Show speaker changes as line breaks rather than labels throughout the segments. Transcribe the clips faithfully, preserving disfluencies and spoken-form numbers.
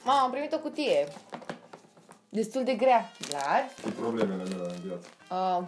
Mama, am primit o cutie. Destul de grea. Vlad?
Cu problemele mele în viață.
Uh.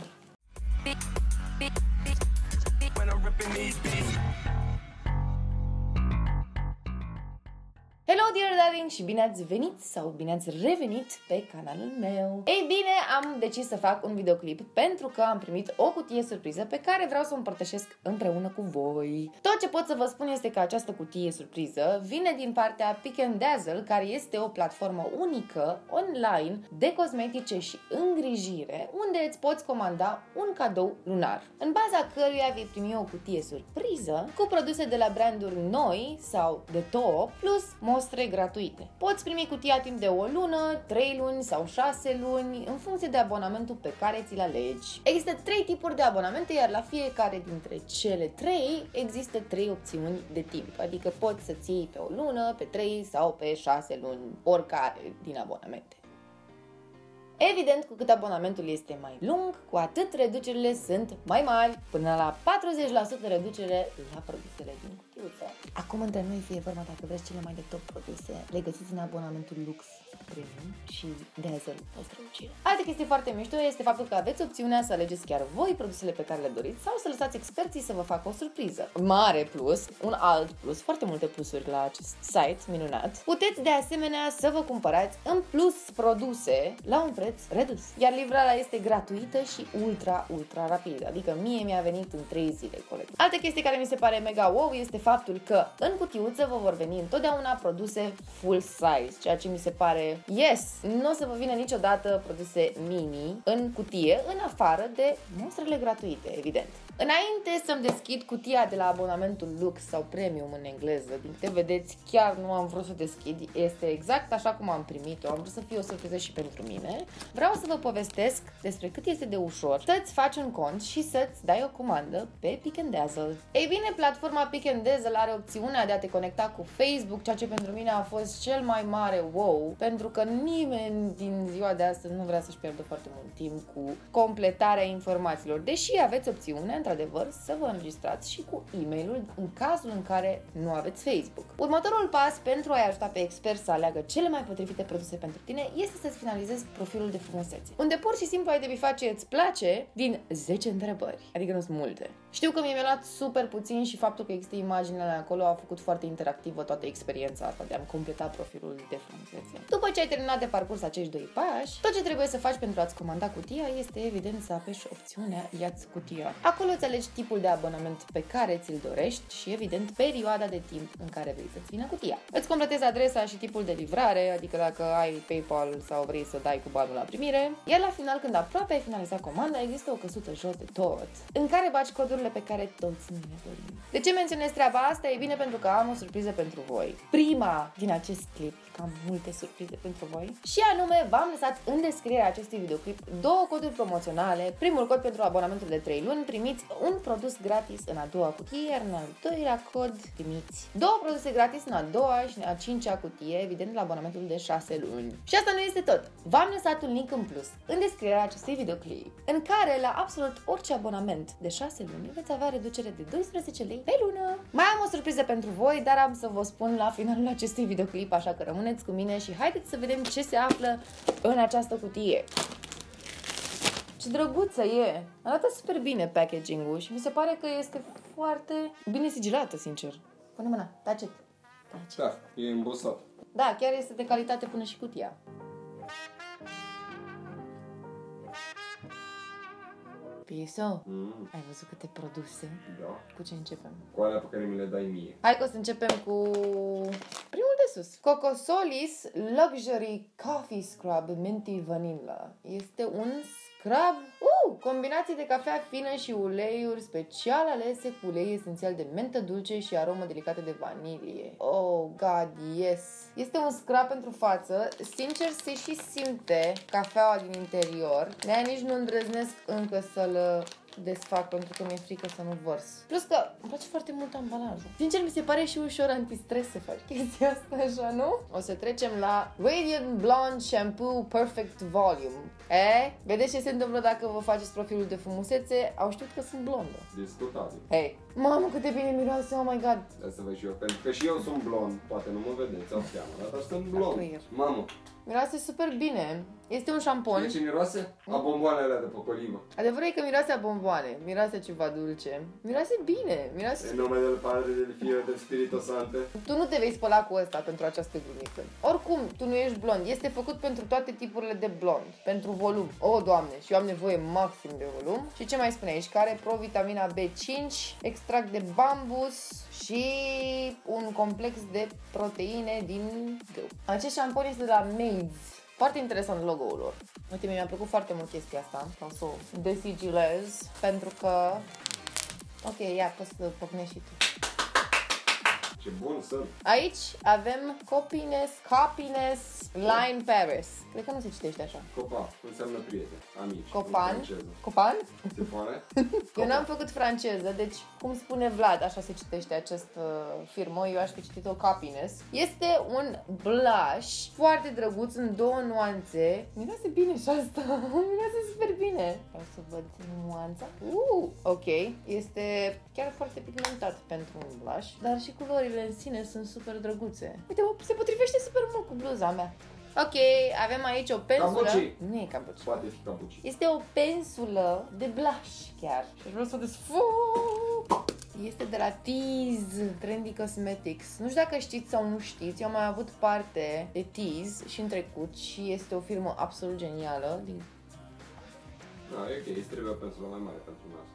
Hello, dear darling, și bine ați venit sau bine ați revenit pe canalul meu. Ei bine, am decis să fac un videoclip pentru că am primit o cutie surpriză pe care vreau să o împărtășesc împreună cu voi. Tot ce pot să vă spun este că această cutie surpriză vine din partea Pick and Dazzle, care este o platformă unică online de cosmetice și îngrijire, unde îți poți comanda un cadou lunar, în baza căruia vei primi o cutie surpriză cu produse de la branduri noi sau de top, plus mostre gratuite. Poți primi cutia timp de o lună, trei luni sau șase luni, în funcție de abonamentul pe care ți-l alegi. Există trei tipuri de abonamente, iar la fiecare dintre cele trei există trei opțiuni de timp, adică poți să-ți iei pe o lună, pe trei sau pe șase luni, oricare din abonamente. Evident, cu cât abonamentul este mai lung, cu atât reducerile sunt mai mari, până la patruzeci la sută reducere la produsele din cutiuță. Acum între noi, fie vorba dacă vreți cele mai de top produse, le găsiți în abonamentul Lux Premium și Dazzle o strălucire. Altă chestie foarte mișto este faptul că aveți opțiunea să alegeți chiar voi produsele pe care le doriți sau să lăsați experții să vă facă o surpriză. Mare plus, un alt plus, foarte multe plusuri la acest site minunat. Puteți de asemenea să vă cumpărați în plus produse la un preț redus, iar livrarea este gratuită și ultra, ultra rapidă, adică mie mi-a venit în trei zile coleg. Altă chestie care mi se pare mega wow este faptul că în cutiuță vă vor veni întotdeauna produse full size, ceea ce mi se pare yes! Nu o să vă vină niciodată produse mini în cutie, în afară de mostrele gratuite, evident. Înainte să-mi deschid cutia de la abonamentul Lux sau Premium în engleză, din câte vedeți, chiar nu am vrut să deschid, este exact așa cum am primit-o, am vrut să fie o surpriză și pentru mine. Vreau să vă povestesc despre cât este de ușor să-ți faci un cont și să-ți dai o comandă pe Pick and Dazzle. Ei bine, platforma Pick and Dazzle are opțiunea de a te conecta cu Facebook, ceea ce pentru mine a fost cel mai mare wow, pentru că nimeni din ziua de astăzi nu vrea să-și pierdă foarte mult timp cu completarea informațiilor, deși aveți opțiunea într-adevăr să vă înregistrați și cu e-mailul în cazul în care nu aveți Facebook. Următorul pas pentru a-i ajuta pe expert să aleagă cele mai potrivite produse pentru tine este să-ți finalizezi profilul de frumusețe, unde pur și simplu ai de bifat ce îți place din zece întrebări, adică nu sunt multe. Știu că mi-a luat super puțin și faptul că există imaginele acolo a făcut foarte interactivă toată experiența asta de a-mi completa profilul de frumusețe. După ce ai terminat de parcurs acești doi pași, tot ce trebuie să faci pentru a-ți comanda cutia este evident să apeși opțiunea Ia-ți cutia. Acolo îți alegi tipul de abonament pe care ți-l dorești și evident perioada de timp în care vrei să-ți vină cutia. Îți completezi adresa și tipul de livrare, adică dacă ai PayPal sau vrei să dai cu banul la primire, iar la final, când aproape ai finalizat comanda, există o căsuță jos de tot, în care bagi codurile pe care toți ne le dorim. De ce menționez treaba asta? E bine pentru că am o surpriză pentru voi. Prima din acest clip, că am multe surprize pentru voi, și anume v-am lăsat în descrierea acestui videoclip două coduri promoționale. Primul cod pentru abonamentul de trei luni, primiți un produs gratis în a doua cutie, iar în al doilea cod primiți două produse gratis în a doua și în a cincea cutie, evident la abonamentul de șase luni. Și asta nu este tot. V-am lăsat un link în plus în descrierea acestui videoclip, în care la absolut orice abonament de șase luni veți avea reducere de doisprezece lei pe lună. Mai am o surpriză pentru voi, dar am să vă spun la finalul acestui videoclip, așa că rămâneți cu mine și haideți să vedem ce se află în această cutie. Ce drăguță e! Arată super bine packaging-ul și mi se pare că este foarte bine sigilată, sincer. Pune mâna, tace. tace.
Da, e îmbosat.
Da, chiar este de calitate până și cutia. Piso, mm. ai văzut câte produse?
Da.
Cu ce începem?
Cu alea pe care mi le dai mie.
Hai că o să începem cu primul de sus. Cocosolis Luxury Coffee Scrub Minty Vanilla. Este un scrub, uh, combinații de cafea fină și uleiuri special alese cu ulei esențial de mentă dulce și aromă delicată de vanilie. Oh, God, yes! Este un scrub pentru față. Sincer, se și simte cafeaua din interior. De-aia nici nu îndrăznesc încă să-l desfac pentru că mi-e frică să nu vărs. Plus că îmi place foarte mult ambalajul. Sincer, mi se pare și ușor antistres să faci chestia asta așa, nu? O să trecem la Radiant Blonde Shampoo Perfect Volume. E? Vedeți ce se întâmplă dacă vă faceți profilul de frumusețe? Au știut că sunt blondă.
Discutabil.
Hei, mamă, cât de bine miroase, oh my god.
Hai să văd și eu, pentru că și eu sunt blond. Poate nu mă vedeți, au seama, dar sunt blond. Mamă.
Miroase super bine. Este un șampon.
De ce miroase? A bomboanele alea de pe colivă.
Adevărul e că miroase a bomboane, miroase ceva dulce. Miroase bine, miroase...
În numele del Padre, del Figlio, del Spirito Santo.
Tu nu te vei spăla cu ăsta pentru această glumiță. Oricum, tu nu ești blond. Este făcut pentru toate tipurile de blond. Pentru volum. O, Doamne, și eu am nevoie maxim de volum. Și ce mai spune aici? Care provitamina B cinci, extract de bambus și un complex de proteine din grâu. Acest șampon este de la Maids. Foarte interesant logo-ul lor. Uite, mi-a plăcut foarte mult chestia asta. Vreau să o desigilez pentru că... Ok, ia, poți să pocnești și tu.
Ce bun sunt.
Aici avem Copines, Copines Line Paris. Cred că nu se citește așa.
Copa, înseamnă prieten, amici.
Copan? Copan?
Se pune?
Eu n-am făcut franceză, deci cum spune Vlad, așa se citește această firmă, eu aș fi citit-o Copines. Este un blush foarte drăguț în două nuanțe. Miroase bine și asta, miroase super bine. Vreau să văd nuanța. Uh, ok, este chiar foarte pigmentat pentru un blush, dar și culorile în sine sunt super drăguțe. Uite, se potrivește super mult cu bluza mea. Ok, avem aici o pensulă.
Cambuci.
Nu e cambuci.
Poate fi cambuci.
Este o pensulă de blush chiar. Și vreau să o desfug. Este de la Tease Trendy Cosmetics. Nu știu dacă știți sau nu știți, eu am mai avut parte de Tease și în trecut și este o firmă absolut genială. Din...
Da, e ok, îți trebuie o pensulă mai mare pentru nas.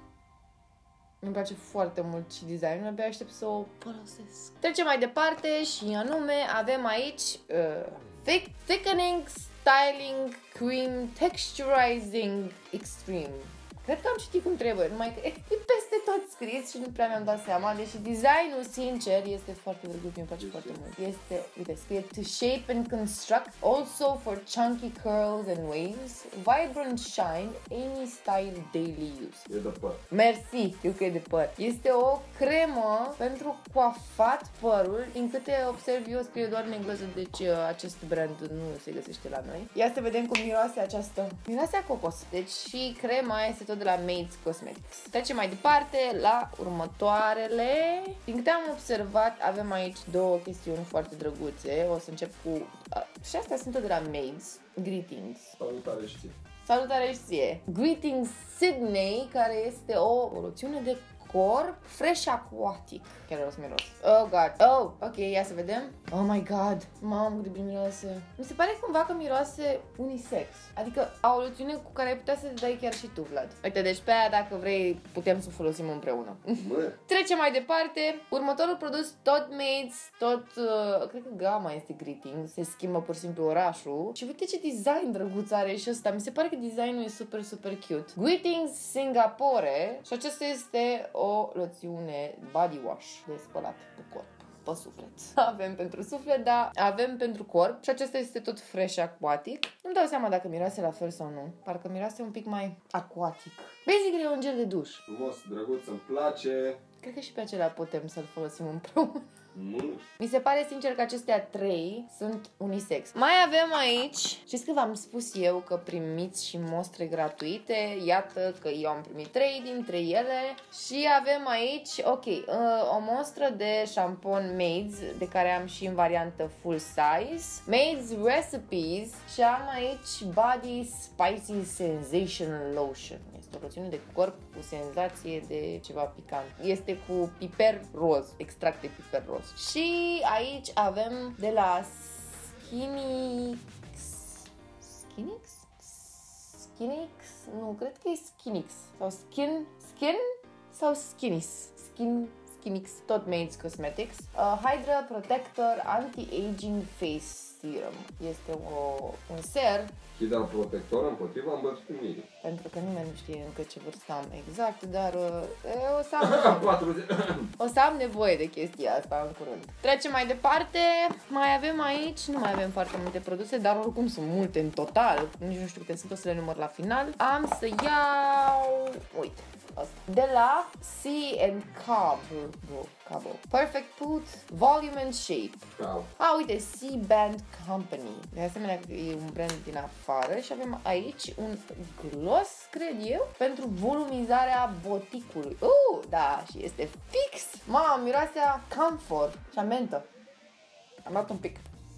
Îmi place foarte mult și designul, abia aștept să o folosesc. Trecem mai departe și anume avem aici uh, thick, Thickening Styling Cream Texturizing Extreme. Cred că am citit cum trebuie, numai că e peste tot scris și nu prea mi-am dat seama, deși designul, sincer, este foarte drăguț, mi-e place foarte mult. Este, uite, scrie To shape and construct, also for chunky curls and waves, vibrant shine, any style daily use.
E de păr.
Mersi, știu că e de păr. Este o cremă pentru coafat părul, din câte observ eu scrie doar în engleză, deci acest brand nu se găsește la noi. Ia să vedem cum miroase această. Miroase a cocos. Deci și crema este tot de la Maids Cosmetics. Trecem mai departe la următoarele. Din câte am observat, avem aici două chestiuni foarte drăguțe. O să încep cu... Uh, și astea sunt tot de la Maids. Greetings.
Salutare și ție.
Salutare și ție. Greetings Sydney, care este o, o loțiune de corp fresh aquatic. Chiar o să miros. Oh god. Oh, ok, ia să vedem. Oh my god. Mamă, cât de bine miroase. Mi se pare cumva că miroase unisex. Adică au o loțiune cu care ai putea să te dai chiar și tu, Vlad. Uite, deci pe aia, dacă vrei, putem să o folosim împreună.
Mă.
Trecem mai departe. Următorul produs, tot Maids, tot, uh, cred că gama este Greetings. Se schimbă pur și simplu orașul. Și uite ce design drăguț are și ăsta. Mi se pare că designul e super, super cute. Greetings Singapore. Și acesta este o loțiune body wash de spălat pe corp, pe suflet. Avem pentru suflet, dar avem pentru corp și acesta este tot fresh aquatic. Nu-mi dau seama dacă miroase la fel sau nu. Parcă miroase un pic mai aquatic. Basically e un gel de duș.
Frumos, drăguț, îmi place.
Cred că și pe acelea putem să-l folosim împreună.
Nu.
Mi se pare sincer că acestea trei sunt unisex. Mai avem aici, știți că v-am spus eu că primiți și mostre gratuite. Iată că eu am primit trei dintre ele. Și avem aici, ok, o mostră de șampon Maids, de care am și în variantă full size. Maids Recipes. Și am aici Body Spicy Sensation Lotion. Este o loțiune de corp cu senzație de ceva picant. Este cu piper roz, extract de piper roz. Și aici avem de la Skinny... Skinix? Skinix? Nu, cred că e Skinix. Sau Skin... Skin? Sau Skinis? Skin... Skinix, tot Maids Cosmetics. Uh, Hydra Protector Anti-Aging Face Serum. Este o, un ser
Hidra protector împotriva îmbătrânirii.
pentru că nimeni nu știe încă ce vârstă am exact, dar uh, o, să am
patruzeci.
o să am nevoie de chestia asta în curând. Trecem mai departe. Mai avem aici, nu mai avem foarte multe produse, dar oricum sunt multe în total. Nici nu știu câte sunt, o să le număr la final. Am să iau... Uite. asta. De la Sea and Cabo, Cabo. Perfect Put, Volume and Shape.
Wow.
A, uite, Sea Band Company. De asemenea, e un brand din afară și avem aici un gloss, cred eu, pentru volumizarea boticului. Uh, da, și este fix. Mama, miroase a camphor și a mentă. Am luat un pic.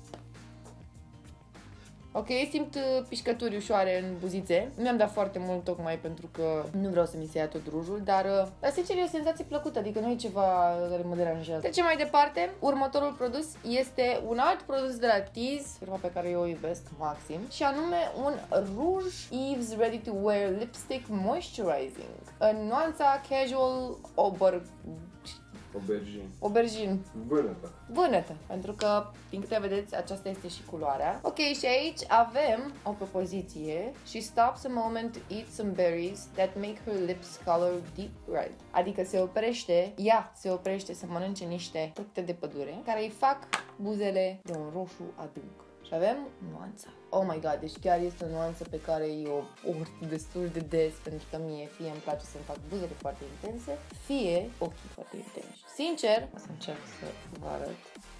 Ok, simt pișcături ușoare în buzițe. Nu mi-am dat foarte mult tocmai pentru că nu vreau să mi se ia tot rujul, dar, dar sincer e o senzație plăcută, adică nu e ceva care mă deranjează. Trecem mai departe. Următorul produs este un alt produs de la Tease, firma pe care eu o iubesc maxim, și anume un Rouge Eve's Ready to Wear Lipstick Moisturizing în nuanța Casual Ober...
Aubergine.
Aubergine.
Vânătă.
Vânătă, pentru că, din câte vedeți, aceasta este și culoarea. Ok, și aici avem o propoziție. She stops a moment to eat some berries that make her lips color deep red. Adică se oprește, ea se oprește să mănânce niște fructe de pădure care îi fac buzele de un roșu adânc. Și avem nuanța. Oh my god, deci chiar este o nuanță pe care eu o port destul de des, pentru că mie fie îmi place să-mi fac buzele foarte intense, fie ochii foarte intensi. Sincer, o să încerc să vă arăt.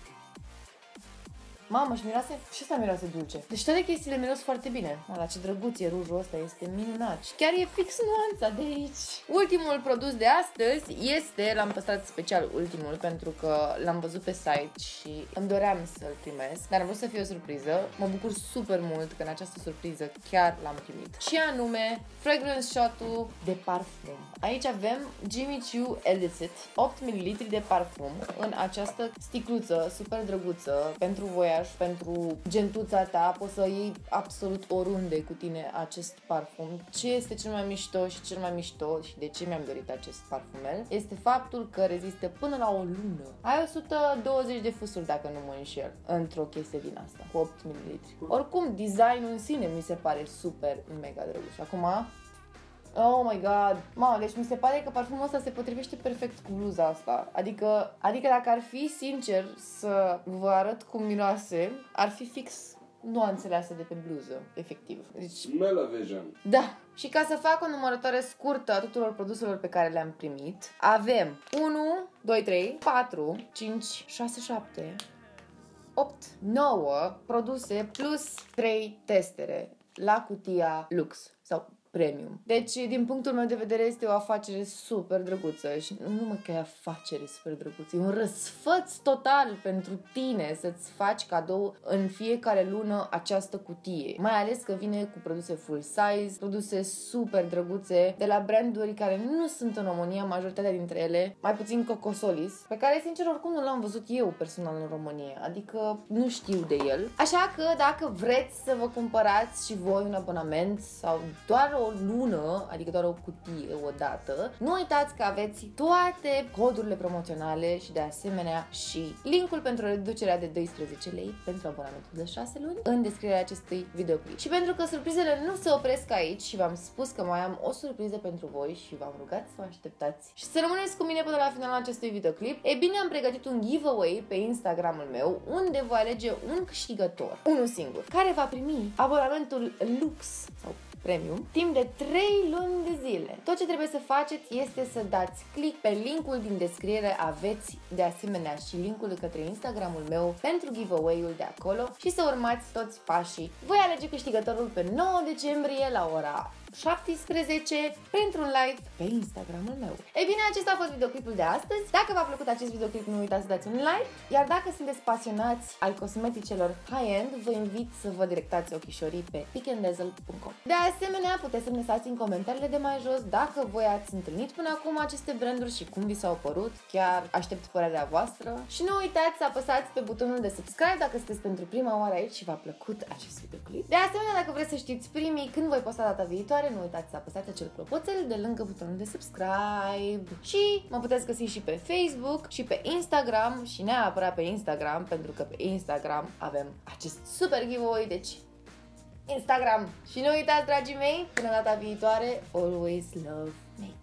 Mamă, și miroase? Și ăsta miroase dulce. Deci toate chestiile miros foarte bine. Mă, la ce drăguț e rujul ăsta, este minunat. Și chiar e fix nuanța de aici. Ultimul produs de astăzi este, l-am păstrat special ultimul, pentru că l-am văzut pe site și îmi doream să-l primesc, dar am vrut să fie o surpriză. Mă bucur super mult că în această surpriză chiar l-am primit. Și anume, Fragrance Shot-ul de parfum. Aici avem Jimmy Choo Illicit, opt mililitri de parfum în această sticluță super drăguță pentru voiaj, pentru gentuța ta, poți să iei absolut oriunde cu tine acest parfum. Ce este cel mai mișto și cel mai mișto și de ce mi-am dorit acest parfumel este faptul că rezistă până la o lună. Ai o sută douăzeci de fusuri, dacă nu mă înșel, într-o chestie din asta, cu opt mililitri. Oricum, designul în sine mi se pare super mega drăguț. Acum, oh my god, mamă, deci mi se pare că parfumul ăsta se potrivește perfect cu bluza asta. Adică, adică dacă ar fi sincer să vă arăt cum miroase, ar fi fix nuanțele astea de pe bluză, efectiv. Deci,
Smell-o-vision.
da. Și ca să fac o numărătoare scurtă a tuturor produselor pe care le-am primit, avem unu, doi, trei, patru, cinci, șase, șapte, opt, nouă produse plus trei testere la cutia Lux sau Premium. Deci, din punctul meu de vedere, este o afacere super drăguță și nu numai că e afacere super drăguță, e un răsfăț total pentru tine să-ți faci cadou în fiecare lună această cutie. Mai ales că vine cu produse full size, produse super drăguțe de la branduri care nu sunt în România, majoritatea dintre ele, mai puțin Cocosolis, pe care, sincer, oricum nu l-am văzut eu personal în România, adică nu știu de el. Așa că, dacă vreți să vă cumpărați și voi un abonament sau doar o lună, adică doar o cutie odată, nu uitați că aveți toate codurile promoționale și de asemenea și linkul pentru reducerea de doisprezece lei pentru abonamentul de șase luni în descrierea acestui videoclip. Și pentru că surprizele nu se opresc aici și v-am spus că mai am o surpriză pentru voi și v-am rugat să vă așteptați și să rămâneți cu mine până la finalul acestui videoclip, e bine, am pregătit un giveaway pe Instagramul meu unde voi alege un câștigător, unul singur, care va primi abonamentul Lux sau Premium timp de trei luni de zile. Tot ce trebuie să faceți este să dați click pe linkul din descriere, aveți de asemenea și linkul către Instagramul meu pentru giveaway-ul de acolo și să urmați toți pașii. Voi alege câștigătorul pe nouă decembrie la ora șaptesprezece printr-un live pe Instagramul meu. Ei bine, acesta a fost videoclipul de astăzi. Dacă v-a plăcut acest videoclip, nu uitați să dați un like, iar dacă sunteți pasionați ai cosmeticelor high-end, vă invit să vă directați ochișorii pe pick and dazzle punct com. De asemenea, puteți să-mi lăsați în comentariile de mai jos dacă voi ați întâlnit până acum aceste branduri și cum vi s-au părut. Chiar aștept părerea voastră. Și nu uitați să apăsați pe butonul de subscribe dacă sunteți pentru prima oară aici și v-a plăcut acest videoclip. De asemenea, dacă vreți să știți primii când voi posta data viitoare, nu uitați să apăsați acel clopoțel de lângă butonul de subscribe. Și mă puteți găsi și pe Facebook și pe Instagram și neapărat pe Instagram, pentru că pe Instagram avem acest super giveaway, deci Instagram. Și nu uitați, dragii mei, până data viitoare, always love make